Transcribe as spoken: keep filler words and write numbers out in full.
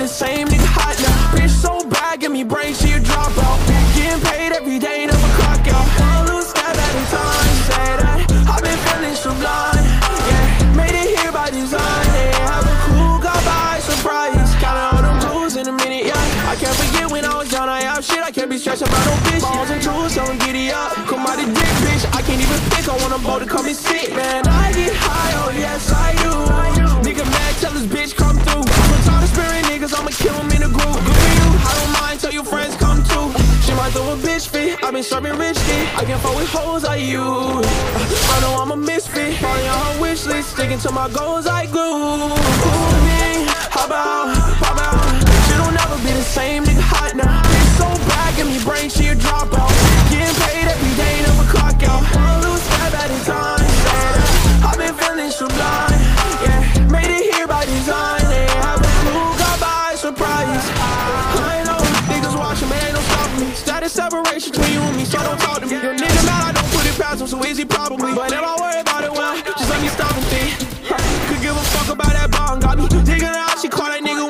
same nigga hot now. Bitch so bad, give me brain, she a dropout. Getting paid every day, never clock out. One loose step at a time, say that I've been feeling sublime. Yeah, made it here by design. Yeah, have a cool, got by surprise. Counting all them tools in a minute, yeah. I can't forget when I was down, I have shit. I can't be stressed about no bitch. Balls and tools, so giddy up. Come out the dick, bitch. I can't even pick. I want a boat to come and sit, man. I get high, oh yes I do. Nigga mad, tell this bitch come through. I'm tired of sparing niggas, I'ma kill him in a group. Good for you, I don't mind, tell your friends come too. She might throw a bitch fit, I been serving rich kid. I can't fuck with hoes like you. I know I'm a misfit, falling on her wish list. Sticking to my goals like glue. Me, how about, pop out. She don't never be the same, nigga hot now. Bitch so bad, give me brain, she a dropout. Getting paid every day, never clock out. One loose step at a time. I've been feeling sublime. Yeah, made it here by design. They have a clue, got by surprise. I know niggas watching, man, ain't no stopping me. Status separation between you and me, so don't talk to me. Your nigga mad, I don't put it past him, so easy probably. But if I worry about it, well, just let me stop and think. Could give a fuck about that bong, got me digging out. She call that nigga